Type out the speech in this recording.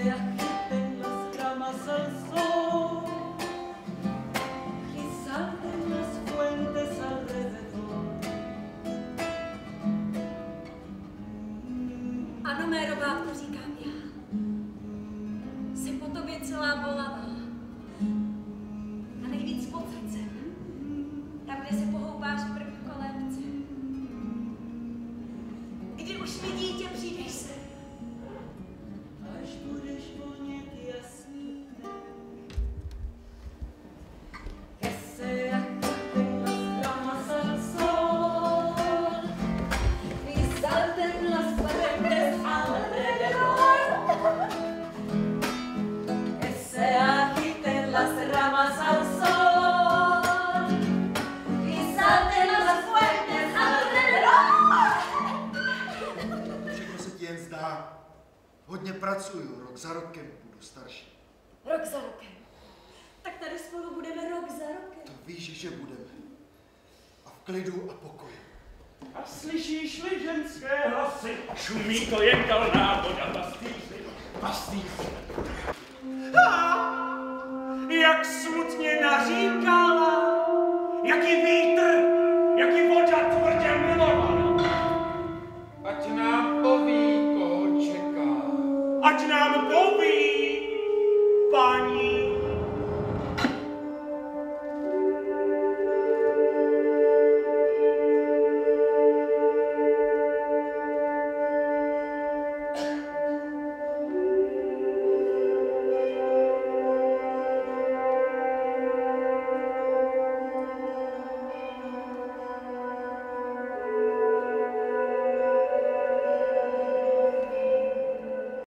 Ano, mé robátko, říkám já. Jsem po tobě celá bolavá. A nejvíc pod srdcem. Tam, kde se pohoupáš v první kolébce. Kdy už mi dítě přijdeš se. Až budeš vonět jasný krev. Que sea que tengas ramas al sol y salten las paredes alrededor. Que se agiten las ramas al sol y salten las fuentes alrededor. Všechno se ti jen zdá. Hodně pracuju, rok za rokem budu starší. Rok za rokem. Tak tady spolu budeme rok za rokem. To víš, že budeme. A v klidu a pokoji. A slyšíš-li ženské hlasy, šumí to jen kalná voda pastýři. Jak smutně naříkala, jaký vítr, jaký voda tvrdě milovala. Ať nám poví, koho čeká. Ať nám poví, paní.